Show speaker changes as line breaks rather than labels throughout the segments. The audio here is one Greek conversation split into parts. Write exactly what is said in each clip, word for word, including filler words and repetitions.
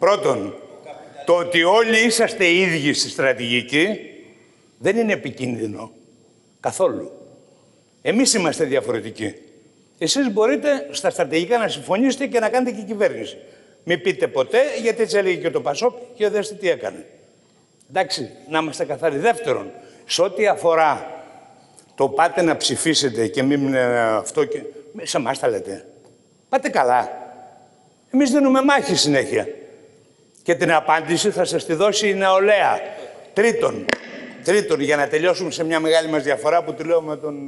Πρώτον, το ότι όλοι είσαστε ίδιοι στη στρατηγική δεν είναι επικίνδυνο. Καθόλου. Εμείς είμαστε διαφορετικοί. Εσείς μπορείτε στα στρατηγικά να συμφωνήσετε και να κάνετε και κυβέρνηση. Μην πείτε ποτέ, γιατί έτσι έλεγε και το Πασόκ και δέστε τι έκανε. Εντάξει, να είμαστε καθαροί. Δεύτερον, σε ό,τι αφορά το πάτε να ψηφίσετε και μην αυτό και... Σε εμάς τα λέτε. Πάτε καλά. Εμείς δίνουμε μάχη συνέχεια. Και την απάντηση θα σας τη δώσει η νεολαία. Τρίτον, τρίτον, για να τελειώσουμε σε μια μεγάλη μας διαφορά που τη λέω με τον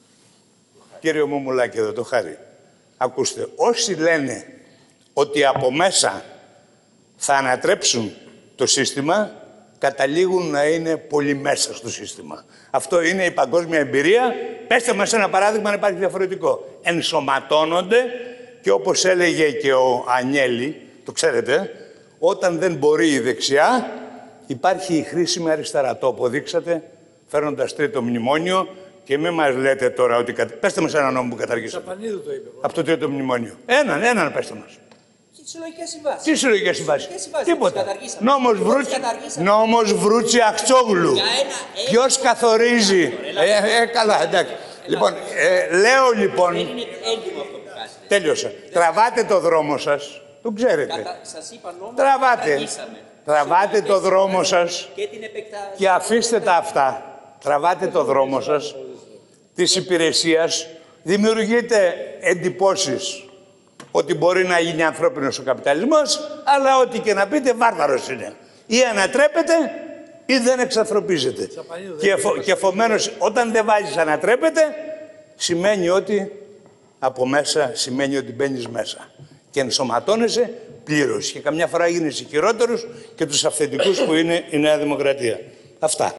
κύριο Μουμουλάκη εδώ, το Χάρη. Ακούστε, όσοι λένε ότι από μέσα θα ανατρέψουν το σύστημα, καταλήγουν να είναι πολύ μέσα στο σύστημα. Αυτό είναι η παγκόσμια εμπειρία. Πέστε μας ένα παράδειγμα να υπάρχει διαφορετικό. Ενσωματώνονται και όπως έλεγε και ο Ανιέλη, το ξέρετε, όταν δεν μπορεί η δεξιά, υπάρχει η χρήσιμη αριστερά. Το αποδείξατε φέρνοντας τρίτο μνημόνιο και μην μας λέτε τώρα ότι... Κατα... Πέστε μας έναν νόμο που καταργήσατε.
Σαπανίδου το είπε.
Από το τρίτο μνημόνιο. Έναν, έναν πέστε μας.
Τι συλλογικές συμβάσεις.
Τι συλλογικές συμβάσεις. Τίποτα. Νόμος Βρούτσι,
καταργήσαμε.
νόμος Βρούτσι Αχτσόγλου.
Για ένα-
Ποιος καθορίζει. Ε, ε, καλά, εντάξει. Λοιπόν, ε, λέω λοιπόν...
Δεν είναι έντιμο αυτό που κάνετε.
Τέλειωσα. Τραβάτε το δρόμο σας. Το ξέρετε.
Κατα... Σας είπα νόμο,
Τραβάτε.
καταργήσαμε.
Τραβάτε το δρόμο σας
Και την επεκτάση.
και αφήστε τα αυτά. Τραβάτε το δρόμο σας της υπηρεσίας. Δημιουργείτε εντυπώσεις ότι μπορεί να γίνει ανθρώπινος ο καπιταλισμός, αλλά ό,τι και να πείτε βάρβαρος είναι. Ή ανατρέπεται ή δεν εξανθρωπίζεται. Και, εφο, και επομένως, όταν δεν βάζεις ανατρέπεται, σημαίνει ότι από μέσα σημαίνει ότι μπαίνεις μέσα. Και ενσωματώνεσαι πλήρως. Και καμιά φορά γίνεσαι χειρότερος και τους αυθεντικούς που είναι η Νέα Δημοκρατία. Αυτά.